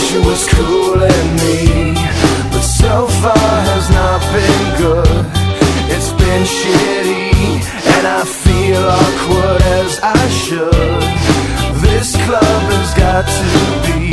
She was cooling me, but so far has not been good. It's been shitty, and I feel awkward as I should. This club has got to be